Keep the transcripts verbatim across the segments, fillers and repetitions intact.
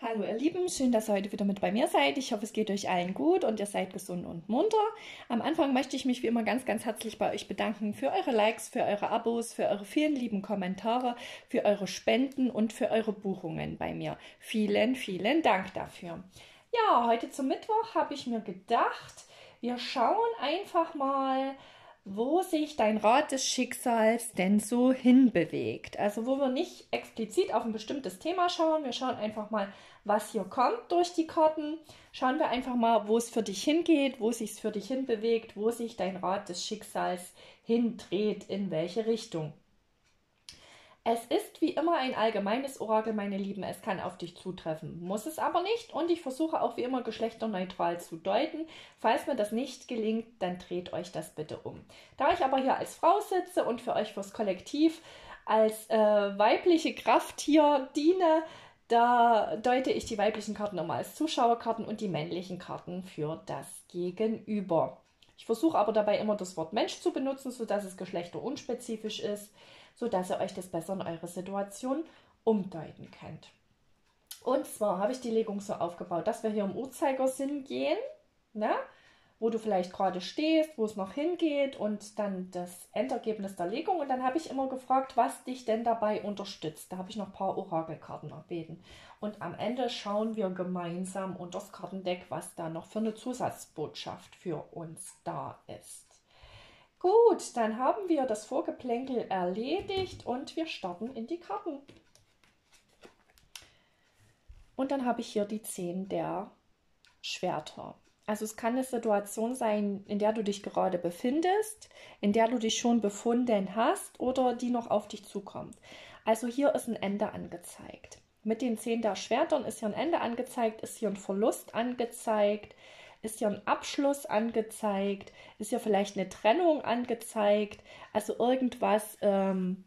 Hallo ihr Lieben, schön, dass ihr heute wieder mit bei mir seid. Ich hoffe, es geht euch allen gut und ihr seid gesund und munter. Am Anfang möchte ich mich wie immer ganz, ganz herzlich bei euch bedanken für eure Likes, für eure Abos, für eure vielen lieben Kommentare, für eure Spenden und für eure Buchungen bei mir. Vielen, vielen Dank dafür. Ja, heute zum Mittwoch habe ich mir gedacht, wir schauen einfach mal, wo sich dein Rad des Schicksals denn so hinbewegt. Also wo wir nicht explizit auf ein bestimmtes Thema schauen, wir schauen einfach mal, was hier kommt durch die Karten. Schauen wir einfach mal, wo es für dich hingeht, wo es sich für dich hinbewegt, wo sich dein Rad des Schicksals hindreht, in welche Richtung. Es ist wie immer ein allgemeines Orakel, meine Lieben. Es kann auf dich zutreffen, muss es aber nicht. Und ich versuche auch wie immer geschlechterneutral zu deuten. Falls mir das nicht gelingt, dann dreht euch das bitte um. Da ich aber hier als Frau sitze und für euch fürs Kollektiv als äh, weibliche Kraft hier diene, da deute ich die weiblichen Karten immer als Zuschauerkarten und die männlichen Karten für das Gegenüber. Ich versuche aber dabei immer das Wort Mensch zu benutzen, sodass es geschlechterunspezifisch ist, sodass ihr euch das besser in eure Situation umdeuten könnt. Und zwar habe ich die Legung so aufgebaut, dass wir hier im Uhrzeigersinn gehen, ne? Wo du vielleicht gerade stehst, wo es noch hingeht und dann das Endergebnis der Legung. Und dann habe ich immer gefragt, was dich denn dabei unterstützt. Da habe ich noch ein paar Orakelkarten erbeten. Und am Ende schauen wir gemeinsam unter das Kartendeck, was da noch für eine Zusatzbotschaft für uns da ist. Gut, dann haben wir das Vorgeplänkel erledigt und wir starten in die Karten. Und dann habe ich hier die zehn der Schwerter. Also es kann eine Situation sein, in der du dich gerade befindest, in der du dich schon befunden hast oder die noch auf dich zukommt. Also hier ist ein Ende angezeigt. Mit den zehn der Schwertern ist hier ein Ende angezeigt, ist hier ein Verlust angezeigt, ist hier ein Abschluss angezeigt, ist hier vielleicht eine Trennung angezeigt. Also irgendwas ähm,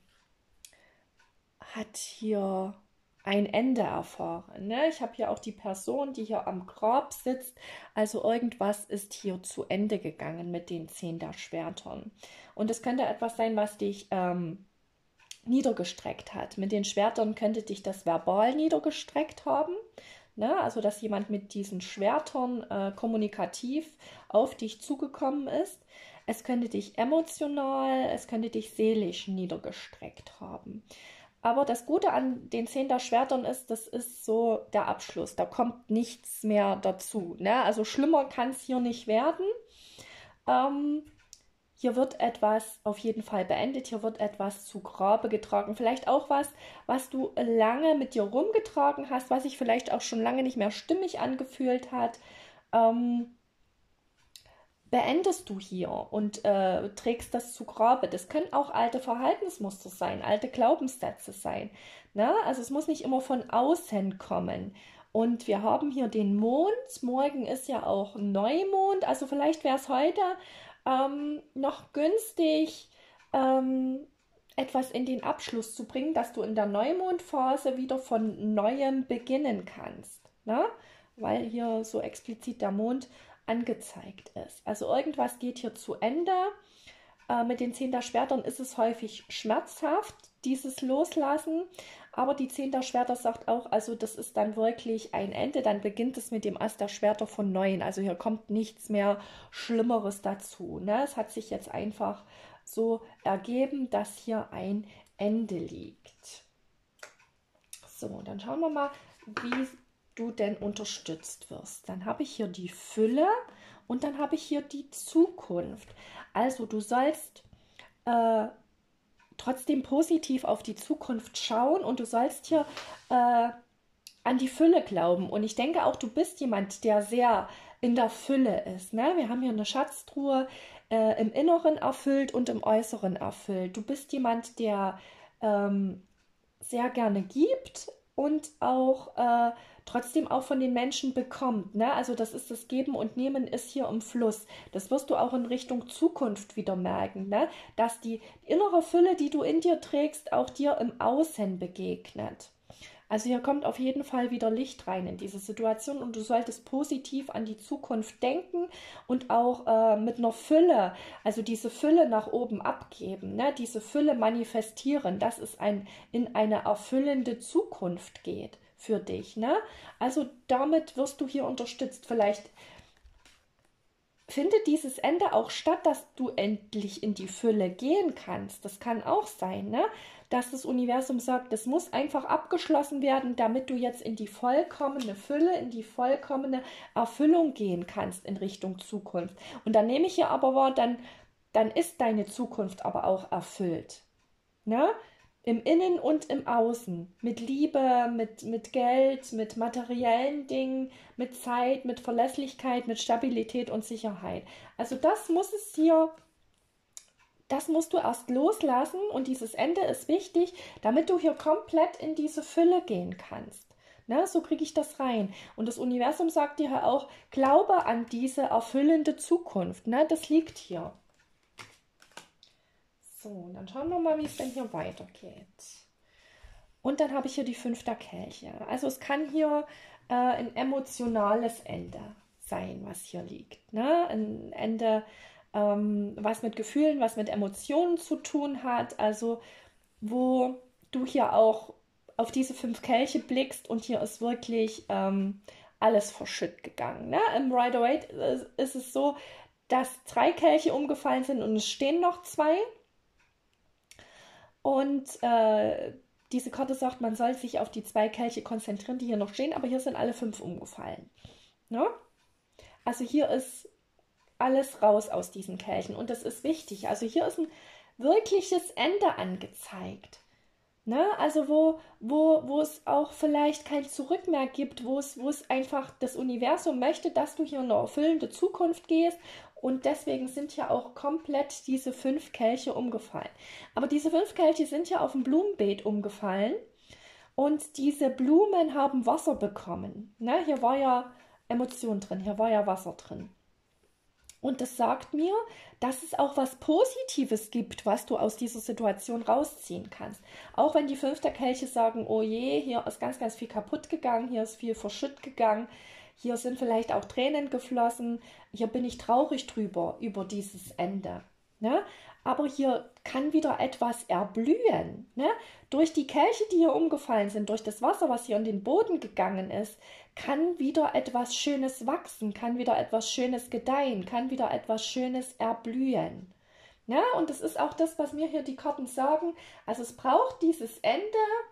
hat hier ein Ende erfahren. Ne? Ich habe hier auch die Person, die hier am Grab sitzt. Also irgendwas ist hier zu Ende gegangen mit den zehn der Schwertern. Und es könnte etwas sein, was dich ähm, niedergestreckt hat. Mit den Schwertern könnte dich das verbal niedergestreckt haben. Ne? Also dass jemand mit diesen Schwertern äh, kommunikativ auf dich zugekommen ist. Es könnte dich emotional, es könnte dich seelisch niedergestreckt haben. Aber das Gute an den zehn der Schwertern ist, das ist so der Abschluss. Da kommt nichts mehr dazu. Ne? Also schlimmer kann es hier nicht werden. Ähm, hier wird etwas auf jeden Fall beendet. Hier wird etwas zu Grabe getragen. Vielleicht auch was, was du lange mit dir rumgetragen hast, was sich vielleicht auch schon lange nicht mehr stimmig angefühlt hat. Ähm, beendest du hier und äh, trägst das zu Grabe. Das können auch alte Verhaltensmuster sein, alte Glaubenssätze sein. Ne? Also es muss nicht immer von außen kommen. Und wir haben hier den Mond. Morgen ist ja auch Neumond. Also vielleicht wäre es heute ähm, noch günstig, ähm, etwas in den Abschluss zu bringen, dass du in der Neumondphase wieder von Neuem beginnen kannst. Ne? Weil hier so explizit der Mond angezeigt ist. Also irgendwas geht hier zu Ende. Äh, mit den zehn der Schwertern ist es häufig schmerzhaft, dieses Loslassen. Aber die zehn der Schwerter sagt auch, also das ist dann wirklich ein Ende. Dann beginnt es mit dem Ass der Schwerter von Neuem. Also hier kommt nichts mehr Schlimmeres dazu. Ne? Es hat sich jetzt einfach so ergeben, dass hier ein Ende liegt. So, dann schauen wir mal, wie du denn unterstützt wirst. Dann habe ich hier die Fülle und dann habe ich hier die Zukunft. Also du sollst äh, trotzdem positiv auf die Zukunft schauen und du sollst hier äh, an die Fülle glauben. Und ich denke auch, du bist jemand, der sehr in der Fülle ist. Ne? Wir haben hier eine Schatztruhe äh, im Inneren erfüllt und im Äußeren erfüllt. Du bist jemand, der ähm, sehr gerne gibt und auch äh, trotzdem auch von den Menschen bekommt. Ne? Also das ist das Geben und Nehmen ist hier im Fluss. Das wirst du auch in Richtung Zukunft wieder merken, ne? Dass die innere Fülle, die du in dir trägst, auch dir im Außen begegnet. Also hier kommt auf jeden Fall wieder Licht rein in diese Situation und du solltest positiv an die Zukunft denken und auch äh, mit einer Fülle, also diese Fülle nach oben abgeben, ne? Diese Fülle manifestieren, dass es ein, in eine erfüllende Zukunft geht für dich. Ne? Also damit wirst du hier unterstützt. Vielleicht findet dieses Ende auch statt, dass du endlich in die Fülle gehen kannst. Das kann auch sein, ne? Dass das Universum sagt, das muss einfach abgeschlossen werden, damit du jetzt in die vollkommene Fülle, in die vollkommene Erfüllung gehen kannst in Richtung Zukunft. Und dann nehme ich hier aber wahr, dann, dann ist deine Zukunft aber auch erfüllt. Ne? Im Innen und im Außen, mit Liebe, mit, mit Geld, mit materiellen Dingen, mit Zeit, mit Verlässlichkeit, mit Stabilität und Sicherheit. Also das muss es hier, das musst du erst loslassen und dieses Ende ist wichtig, damit du hier komplett in diese Fülle gehen kannst. Ne, so kriege ich das rein. Und das Universum sagt dir auch, glaube an diese erfüllende Zukunft. Ne, das liegt hier. So, und dann schauen wir mal, wie es denn hier weitergeht. Und dann habe ich hier die fünf der Kelche. Also es kann hier äh, ein emotionales Ende sein, was hier liegt. Ne? Ein Ende, ähm, was mit Gefühlen, was mit Emotionen zu tun hat. Also wo du hier auch auf diese fünf Kelche blickst und hier ist wirklich ähm, alles verschütt gegangen. Ne? Im Rider-Waite ist es so, dass drei Kelche umgefallen sind und es stehen noch zwei. Und äh, diese Karte sagt, man soll sich auf die zwei Kelche konzentrieren, die hier noch stehen, aber hier sind alle fünf umgefallen. Ne? Also hier ist alles raus aus diesen Kelchen und das ist wichtig. Also hier ist ein wirkliches Ende angezeigt. Ne? Also wo, wo, wo es auch vielleicht kein Zurück mehr gibt, wo es, wo es einfach das Universum möchte, dass du hier in eine erfüllende Zukunft gehst. Und deswegen sind ja auch komplett diese fünf Kelche umgefallen. Aber diese fünf Kelche sind ja auf dem Blumenbeet umgefallen. Und diese Blumen haben Wasser bekommen. Ne? Hier war ja Emotion drin, hier war ja Wasser drin. Und das sagt mir, dass es auch was Positives gibt, was du aus dieser Situation rausziehen kannst. Auch wenn die fünf der Kelche sagen, oh je, hier ist ganz, ganz viel kaputt gegangen, hier ist viel verschütt gegangen, hier sind vielleicht auch Tränen geflossen, hier bin ich traurig drüber, über dieses Ende. Ne? Aber hier kann wieder etwas erblühen. Ne? Durch die Kelche, die hier umgefallen sind, durch das Wasser, was hier in den Boden gegangen ist, kann wieder etwas Schönes wachsen, kann wieder etwas Schönes gedeihen, kann wieder etwas Schönes erblühen. Ja, und das ist auch das, was mir hier die Karten sagen. Also es braucht dieses Ende,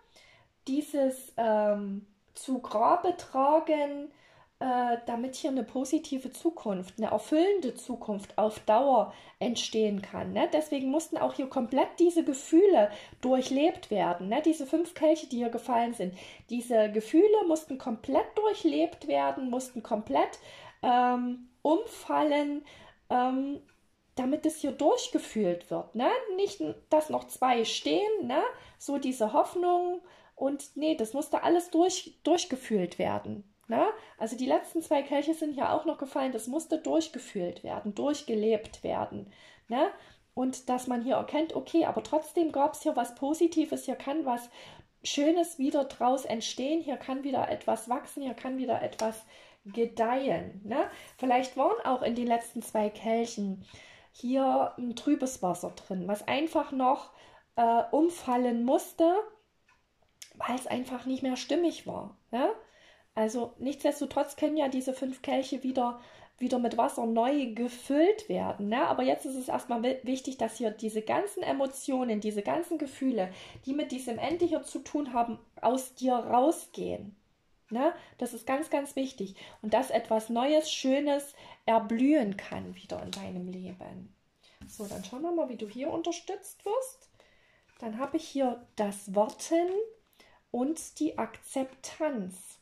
dieses ähm, zu Grabe tragen, äh, damit hier eine positive Zukunft, eine erfüllende Zukunft auf Dauer entstehen kann. Ne? Deswegen mussten auch hier komplett diese Gefühle durchlebt werden. Ne? Diese fünf Kelche, die hier gefallen sind, diese Gefühle mussten komplett durchlebt werden, mussten komplett ähm, umfallen, ähm, damit es hier durchgefühlt wird. Ne? Nicht, dass noch zwei stehen, ne? So diese Hoffnung und nee, das musste alles durch, durchgefühlt werden. Ne? Also die letzten zwei Kelche sind ja auch noch gefallen, das musste durchgefühlt werden, durchgelebt werden. Ne? Und dass man hier erkennt, okay, aber trotzdem gab es hier was Positives, hier kann was Schönes wieder draus entstehen, hier kann wieder etwas wachsen, hier kann wieder etwas gedeihen. Ne? Vielleicht waren auch in den letzten zwei Kelchen hier ein trübes Wasser drin, was einfach noch äh, umfallen musste, weil es einfach nicht mehr stimmig war. Ne? Also nichtsdestotrotz können ja diese fünf Kelche wieder, wieder mit Wasser neu gefüllt werden. Ne? Aber jetzt ist es erstmal wichtig, dass hier diese ganzen Emotionen, diese ganzen Gefühle, die mit diesem Ende hier zu tun haben, aus dir rausgehen. Ne? Das ist ganz, ganz wichtig. Und dass etwas Neues, Schönes erblühen kann wieder in deinem Leben. So, dann schauen wir mal, wie du hier unterstützt wirst. Dann habe ich hier das Warten und die Akzeptanz.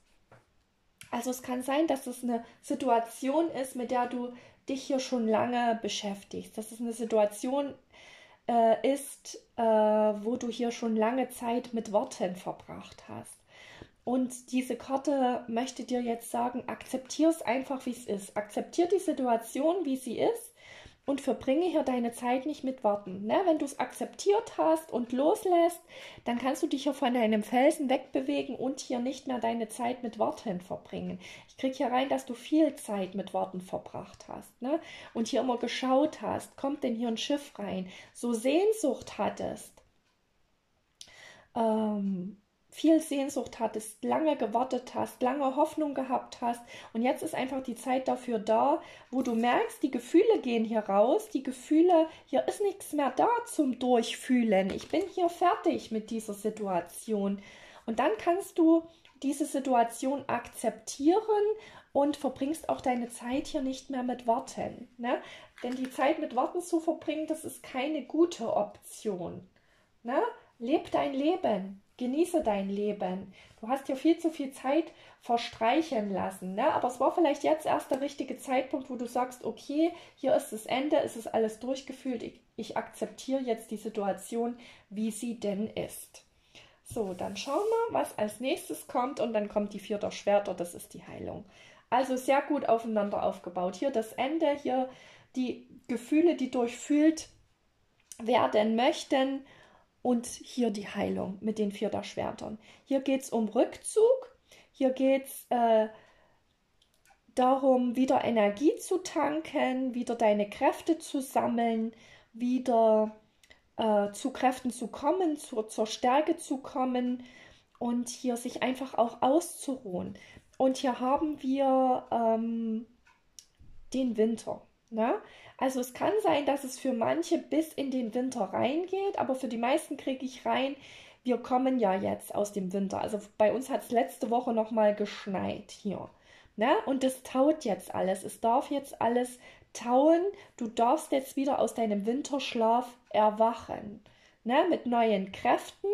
Also es kann sein, dass es eine Situation ist, mit der du dich hier schon lange beschäftigst. Dass es eine Situation äh, ist, äh, wo du hier schon lange Zeit mit Worten verbracht hast. Und diese Karte möchte dir jetzt sagen, akzeptiere es einfach, wie es ist. Akzeptiere die Situation, wie sie ist und verbringe hier deine Zeit nicht mit Worten. Ne? Wenn du es akzeptiert hast und loslässt, dann kannst du dich hier von deinem Felsen wegbewegen und hier nicht mehr deine Zeit mit Worten verbringen. Ich kriege hier rein, dass du viel Zeit mit Worten verbracht hast, ne? Und hier immer geschaut hast, kommt denn hier ein Schiff rein, so Sehnsucht hattest. Ähm, viel Sehnsucht hattest, lange gewartet hast, lange Hoffnung gehabt hast. Und jetzt ist einfach die Zeit dafür da, wo du merkst, die Gefühle gehen hier raus, die Gefühle, hier ist nichts mehr da zum Durchfühlen. Ich bin hier fertig mit dieser Situation. Und dann kannst du diese Situation akzeptieren und verbringst auch deine Zeit hier nicht mehr mit Warten. Ne? Denn die Zeit mit Warten zu verbringen, das ist keine gute Option. Ne? Leb dein Leben, genieße dein Leben. Du hast hier viel zu viel Zeit verstreichen lassen. Ne? Aber es war vielleicht jetzt erst der richtige Zeitpunkt, wo du sagst, okay, hier ist das Ende, es ist alles durchgefühlt, ich, ich akzeptiere jetzt die Situation, wie sie denn ist. So, dann schauen wir, was als nächstes kommt und dann kommt die vier der Schwerter, das ist die Heilung. Also sehr gut aufeinander aufgebaut. Hier das Ende, hier die Gefühle, die durchfühlt werden möchten und hier die Heilung mit den vier der Schwertern. Hier geht es um Rückzug, hier geht es äh, darum, wieder Energie zu tanken, wieder deine Kräfte zu sammeln, wieder Äh, zu Kräften zu kommen, zu, zur Stärke zu kommen und hier sich einfach auch auszuruhen. Und hier haben wir ähm, den Winter. Ne? Also es kann sein, dass es für manche bis in den Winter reingeht, aber für die meisten kriege ich rein, wir kommen ja jetzt aus dem Winter. Also bei uns hat es letzte Woche nochmal geschneit hier. Ne? Und es taut jetzt alles. Es darf jetzt alles tauen. Du darfst jetzt wieder aus deinem Winterschlaf erwachen. Ne? Mit neuen Kräften.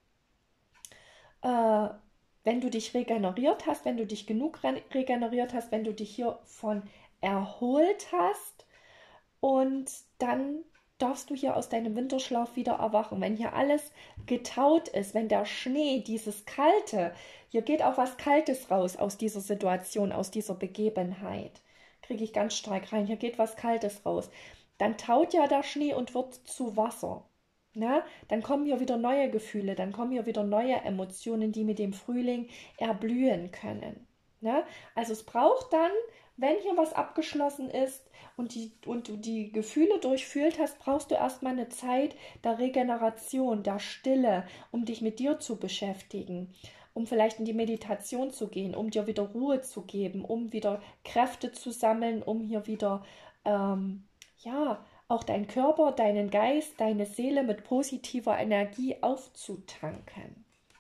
Äh, wenn du dich regeneriert hast, wenn du dich genug re regeneriert hast, wenn du dich hiervon erholt hast. Und dann darfst du hier aus deinem Winterschlaf wieder erwachen. Wenn hier alles getaut ist, wenn der Schnee, dieses Kalte, hier geht auch was Kaltes raus aus dieser Situation, aus dieser Begebenheit. Kriege ich ganz stark rein. Hier geht was Kaltes raus. Dann taut ja der Schnee und wird zu Wasser. Na, dann kommen hier wieder neue Gefühle, dann kommen hier wieder neue Emotionen, die mit dem Frühling erblühen können. Na, also es braucht dann, wenn hier was abgeschlossen ist und, die, und du die Gefühle durchfühlt hast, brauchst du erstmal eine Zeit der Regeneration, der Stille, um dich mit dir zu beschäftigen, um vielleicht in die Meditation zu gehen, um dir wieder Ruhe zu geben, um wieder Kräfte zu sammeln, um hier wieder, ähm, ja, auch deinen Körper, deinen Geist, deine Seele mit positiver Energie aufzutanken.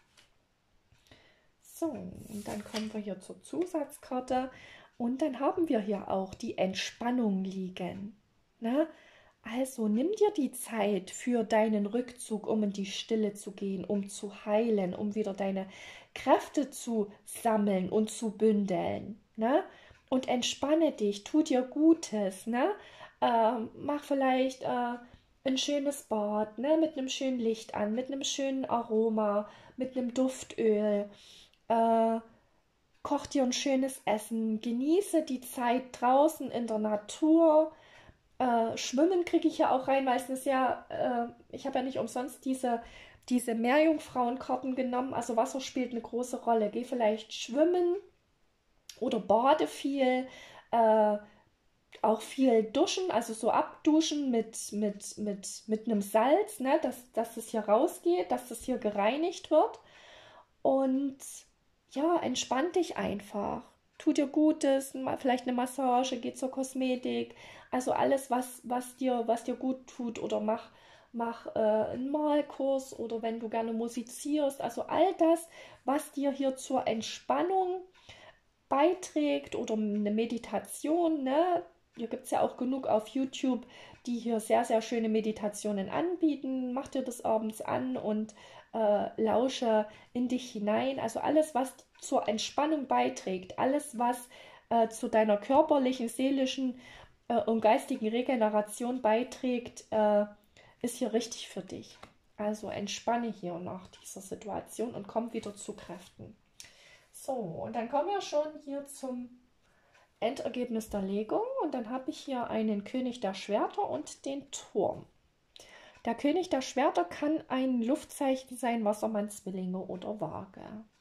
So, und dann kommen wir hier zur Zusatzkarte und dann haben wir hier auch die Entspannung liegen. Na? Also nimm dir die Zeit für deinen Rückzug, um in die Stille zu gehen, um zu heilen, um wieder deine Kräfte zu sammeln und zu bündeln. Na? Und entspanne dich, tu dir Gutes. Na? Äh, mach vielleicht äh, ein schönes Bad, ne? Mit einem schönen Licht an, mit einem schönen Aroma, mit einem Duftöl. Äh, koch dir ein schönes Essen, genieße die Zeit draußen in der Natur. Äh, Schwimmen kriege ich ja auch rein, meistens ja, äh, ich habe ja nicht umsonst diese, diese Meerjungfrauenkarten genommen, also Wasser spielt eine große Rolle. Geh vielleicht schwimmen oder bade viel, äh, auch viel duschen, also so abduschen mit, mit, mit, mit einem Salz, ne, dass, dass es hier rausgeht, dass es hier gereinigt wird. Und ja, entspann dich einfach. Tu dir Gutes, vielleicht eine Massage, geh zur Kosmetik. Also alles, was, was, dir, was dir gut tut. Oder mach, mach äh, einen Malkurs oder wenn du gerne musizierst. Also all das, was dir hier zur Entspannung beiträgt oder eine Meditation, ne? Hier gibt es ja auch genug auf YouTube, die hier sehr, sehr schöne Meditationen anbieten. Mach dir das abends an und äh, lausche in dich hinein. Also alles, was zur Entspannung beiträgt, alles, was äh, zu deiner körperlichen, seelischen äh, und geistigen Regeneration beiträgt, äh, ist hier richtig für dich. Also entspanne hier nach dieser Situation und komm wieder zu Kräften. So, und dann kommen wir schon hier zum Endergebnis der Legung und dann habe ich hier einen König der Schwerter und den Turm. Der König der Schwerter kann ein Luftzeichen sein, Wassermann, Zwillinge oder Waage.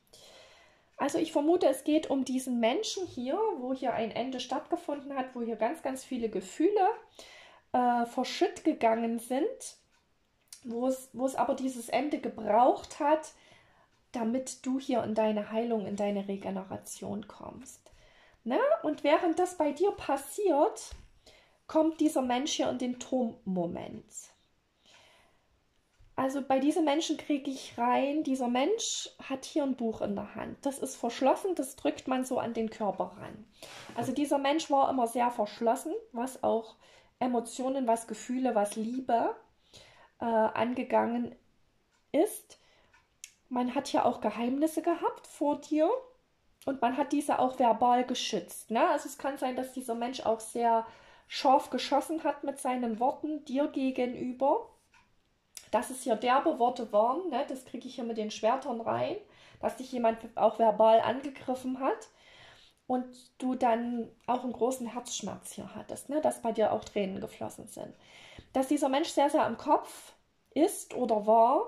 Also ich vermute, es geht um diesen Menschen hier, wo hier ein Ende stattgefunden hat, wo hier ganz, ganz viele Gefühle äh, verschütt gegangen sind, wo es, wo es aber dieses Ende gebraucht hat, damit du hier in deine Heilung, in deine Regeneration kommst. Ne? Und während das bei dir passiert, kommt dieser Mensch hier in den Turmmoment. Also bei diesem Menschen kriege ich rein, dieser Mensch hat hier ein Buch in der Hand. Das ist verschlossen, das drückt man so an den Körper ran. Also dieser Mensch war immer sehr verschlossen, was auch Emotionen, was Gefühle, was Liebe äh, angegangen ist. Man hat ja auch Geheimnisse gehabt vor dir und man hat diese auch verbal geschützt. Ne? Also es kann sein, dass dieser Mensch auch sehr scharf geschossen hat mit seinen Worten dir gegenüber. Dass es hier derbe Worte waren, ne? Das kriege ich hier mit den Schwertern rein, dass dich jemand auch verbal angegriffen hat und du dann auch einen großen Herzschmerz hier hattest, ne? Dass bei dir auch Tränen geflossen sind. Dass dieser Mensch sehr, sehr am Kopf ist oder war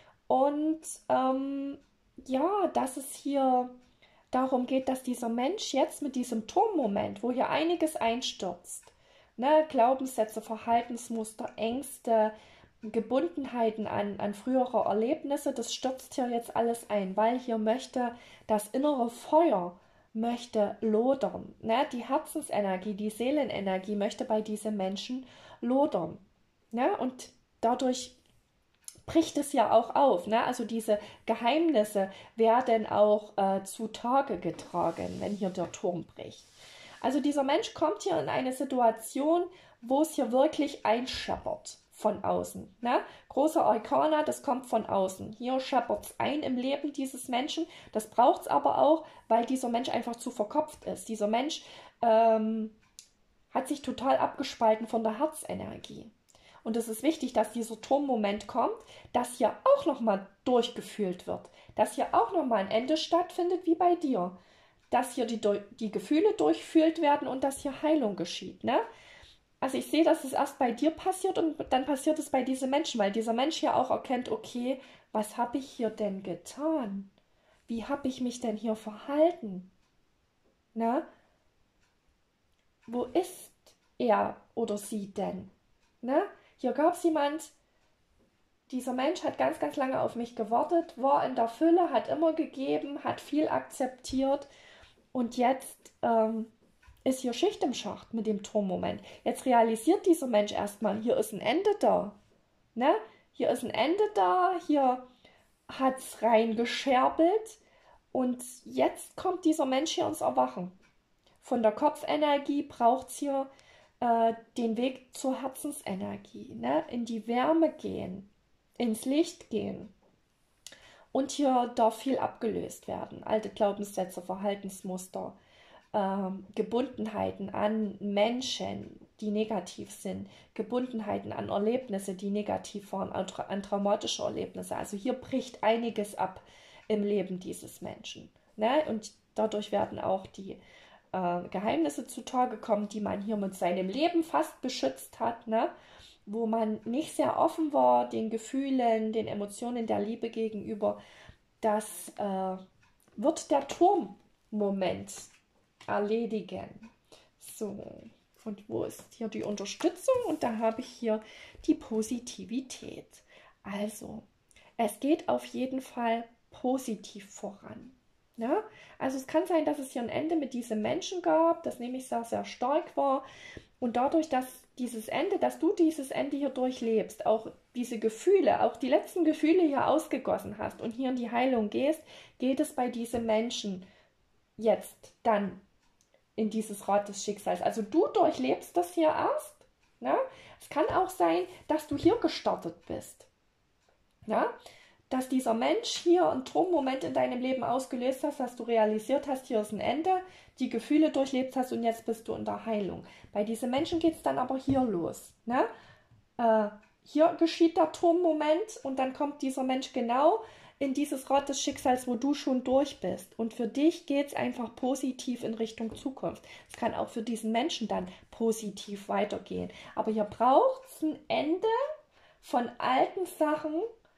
und ähm, ja, dass es hier darum geht, dass dieser Mensch jetzt mit diesem Turmmoment, wo hier einiges einstürzt, ne? Glaubenssätze, Verhaltensmuster, Ängste, Gebundenheiten an, an frühere Erlebnisse, das stürzt hier jetzt alles ein, weil hier möchte das innere Feuer möchte lodern. Ne? Die Herzensenergie, die Seelenenergie möchte bei diesem Menschen lodern. Ne? Und dadurch bricht es ja auch auf. Ne? Also diese Geheimnisse werden auch äh, zutage getragen, wenn hier der Turm bricht. Also dieser Mensch kommt hier in eine Situation, wo es hier wirklich einscheppert. Von außen. Ne? Große Arkana, das kommt von außen. Hier scheppert es ein im Leben dieses Menschen. Das braucht es aber auch, weil dieser Mensch einfach zu verkopft ist. Dieser Mensch ähm, hat sich total abgespalten von der Herzenergie. Und es ist wichtig, dass dieser Turmmoment kommt, dass hier auch nochmal durchgefühlt wird. Dass hier auch nochmal ein Ende stattfindet, wie bei dir. Dass hier die, die Gefühle durchfühlt werden und dass hier Heilung geschieht. Ne? Also ich sehe, dass es erst bei dir passiert und dann passiert es bei diesem Menschen, weil dieser Mensch ja auch erkennt, okay, was habe ich hier denn getan? Wie habe ich mich denn hier verhalten? Na? Wo ist er oder sie denn? Na? Hier gab es jemand, dieser Mensch hat ganz, ganz lange auf mich gewartet, war in der Fülle, hat immer gegeben, hat viel akzeptiert und jetzt ähm, ist hier Schicht im Schacht mit dem Turmmoment. Jetzt realisiert dieser Mensch erstmal, hier ist ein Ende da. Ne? Hier ist ein Ende da, hier hat es reingescherbelt und jetzt kommt dieser Mensch hier ins Erwachen. Von der Kopfenergie braucht es hier äh, den Weg zur Herzensenergie. Ne? In die Wärme gehen, ins Licht gehen. Und hier darf viel abgelöst werden. Alte Glaubenssätze, Verhaltensmuster, Ähm, Gebundenheiten an Menschen, die negativ sind, Gebundenheiten an Erlebnisse, die negativ waren, an, tra an traumatische Erlebnisse. Also hier bricht einiges ab im Leben dieses Menschen. Ne? Und dadurch werden auch die äh, Geheimnisse zutage kommen, die man hier mit seinem Leben fast beschützt hat, ne? Wo man nicht sehr offen war, den Gefühlen, den Emotionen der Liebe gegenüber. Das äh, wird der Turmmoment erledigen. So, und wo ist hier die Unterstützung? Und da habe ich hier die Positivität. Also, es geht auf jeden Fall positiv voran. Ja? Also es kann sein, dass es hier ein Ende mit diesem Menschen gab, das nämlich sehr, sehr stark war. Und dadurch, dass dieses Ende, dass du dieses Ende hier durchlebst, auch diese Gefühle, auch die letzten Gefühle hier ausgegossen hast und hier in die Heilung gehst, geht es bei diesem Menschen jetzt dann in dieses Rad des Schicksals. Also du durchlebst das hier erst. Ne? Es kann auch sein, dass du hier gestartet bist. Ja? Dass dieser Mensch hier einen Turmmoment in deinem Leben ausgelöst hat, dass du realisiert hast, hier ist ein Ende, die Gefühle durchlebt hast und jetzt bist du in der Heilung. Bei diesem Menschen geht es dann aber hier los. Ne? Äh, hier geschieht der Turmmoment und dann kommt dieser Mensch genau in dieses Rad des Schicksals, wo du schon durch bist. Und für dich geht es einfach positiv in Richtung Zukunft. Es kann auch für diesen Menschen dann positiv weitergehen. Aber hier braucht es ein Ende von alten Sachen,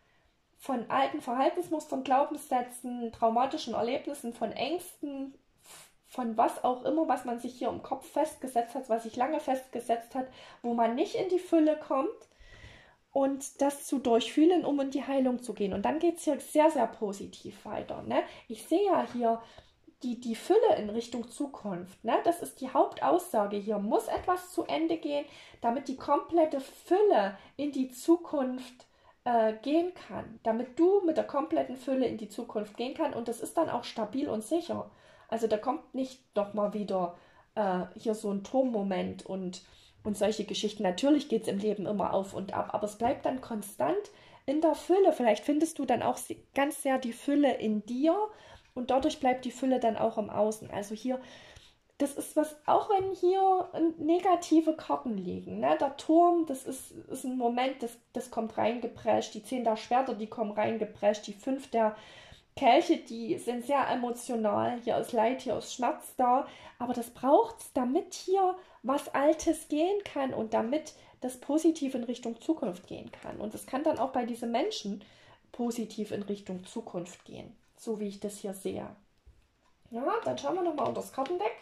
von alten Verhaltensmustern, Glaubenssätzen, traumatischen Erlebnissen, von Ängsten, von was auch immer, was man sich hier im Kopf festgesetzt hat, was sich lange festgesetzt hat, wo man nicht in die Fülle kommt. und das zu durchfühlen, um in die Heilung zu gehen. Und dann geht es hier sehr, sehr positiv weiter. Ne? Ich sehe ja hier die, die Fülle in Richtung Zukunft. Ne? Das ist die Hauptaussage. Hier muss etwas zu Ende gehen, damit die komplette Fülle in die Zukunft äh, gehen kann. Damit du mit der kompletten Fülle in die Zukunft gehen kannst. Und das ist dann auch stabil und sicher. Also da kommt nicht nochmal wieder äh, hier so ein Turmmoment und Und solche Geschichten. Natürlich geht es im Leben immer auf und ab, aber es bleibt dann konstant in der Fülle. Vielleicht findest du dann auch ganz sehr die Fülle in dir und dadurch bleibt die Fülle dann auch im Außen. Also hier, das ist was, auch wenn hier negative Karten liegen. Ne? Der Turm, das ist, ist ein Moment, das, das kommt reingeprescht. Die zehn der Schwerter, die kommen reingeprescht. Die fünf der Kelche, die sind sehr emotional. Hier ist Leid, hier ist Schmerz da. Aber das braucht es, damit hier was Altes gehen kann und damit das positiv in Richtung Zukunft gehen kann. Und es kann dann auch bei diesen Menschen positiv in Richtung Zukunft gehen, so wie ich das hier sehe. Ja, dann schauen wir nochmal unter das Kartendeck.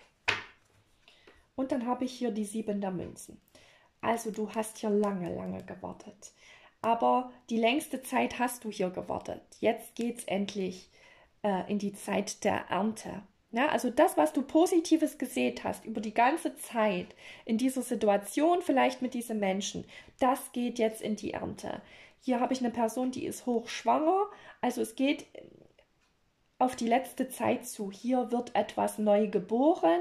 Und dann habe ich hier die sieben der Münzen. Also du hast hier lange, lange gewartet. Aber die längste Zeit hast du hier gewartet. Jetzt geht es endlich äh, in die Zeit der Ernte. Ja, also das, was du Positives gesät hast über die ganze Zeit in dieser Situation, vielleicht mit diesen Menschen, das geht jetzt in die Ernte. Hier habe ich eine Person, die ist hochschwanger. Also es geht auf die letzte Zeit zu. Hier wird etwas neu geboren.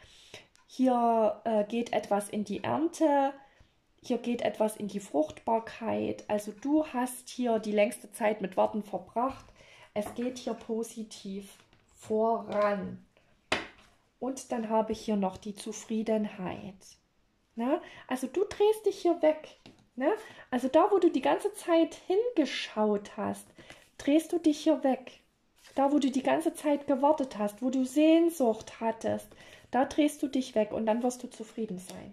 Hier äh, geht etwas in die Ernte. Hier geht etwas in die Fruchtbarkeit. Also du hast hier die längste Zeit mit Warten verbracht. Es geht hier positiv voran. Und dann habe ich hier noch die Zufriedenheit. Na? Also du drehst dich hier weg. Na? Also da, wo du die ganze Zeit hingeschaut hast, drehst du dich hier weg. Da, wo du die ganze Zeit gewartet hast, wo du Sehnsucht hattest, da drehst du dich weg und dann wirst du zufrieden sein.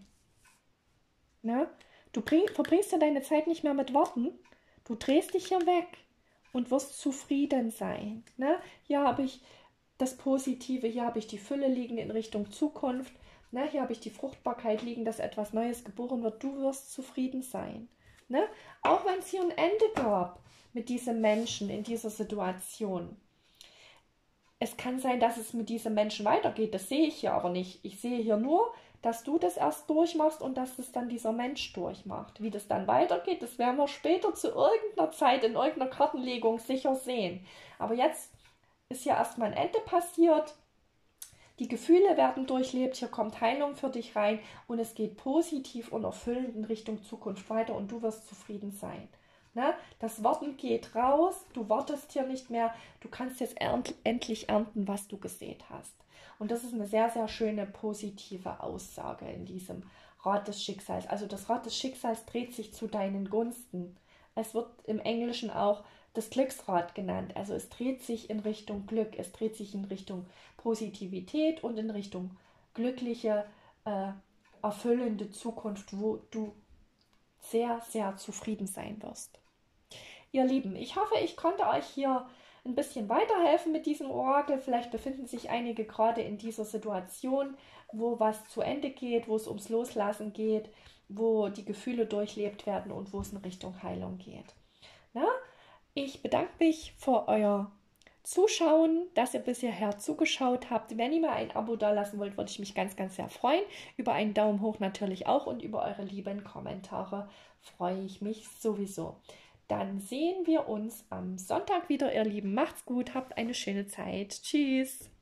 Na? Du bring, verbringst ja deine Zeit nicht mehr mit Warten. Du drehst dich hier weg und wirst zufrieden sein. Na? Hier habe ich das Positive, hier habe ich die Fülle liegen in Richtung Zukunft. Na? Hier habe ich die Fruchtbarkeit liegen, dass etwas Neues geboren wird. Du wirst zufrieden sein. Na? Auch wenn es hier ein Ende gab mit diesem Menschen in dieser Situation. Es kann sein, dass es mit diesem Menschen weitergeht. Das sehe ich hier aber nicht. Ich sehe hier nur, dass du das erst durchmachst und dass es dann dieser Mensch durchmacht. Wie das dann weitergeht, das werden wir später zu irgendeiner Zeit in irgendeiner Kartenlegung sicher sehen. Aber jetzt ist ja erstmal ein Ende passiert. Die Gefühle werden durchlebt, hier kommt Heilung für dich rein und es geht positiv und erfüllend in Richtung Zukunft weiter und du wirst zufrieden sein. Ne? Das Warten geht raus, du wartest hier nicht mehr, du kannst jetzt ernt, endlich ernten, was du gesät hast. Und das ist eine sehr, sehr schöne, positive Aussage in diesem Rad des Schicksals. Also das Rad des Schicksals dreht sich zu deinen Gunsten. Es wird im Englischen auch das Glücksrad genannt. Also es dreht sich in Richtung Glück, es dreht sich in Richtung Positivität und in Richtung glückliche, äh, erfüllende Zukunft, wo du sehr, sehr zufrieden sein wirst. Ihr Lieben, ich hoffe, ich konnte euch hier ein bisschen weiterhelfen mit diesem Orakel. Vielleicht befinden sich einige gerade in dieser Situation, wo was zu Ende geht, wo es ums Loslassen geht, wo die Gefühle durchlebt werden und wo es in Richtung Heilung geht. Na? Ich bedanke mich für euer Zuschauen, dass ihr bis hierher zugeschaut habt. Wenn ihr mir ein Abo da lassen wollt, würde ich mich ganz, ganz sehr freuen. Über einen Daumen hoch natürlich auch und über eure lieben Kommentare freue ich mich sowieso. Dann sehen wir uns am Sonntag wieder, ihr Lieben. Macht's gut, habt eine schöne Zeit. Tschüss.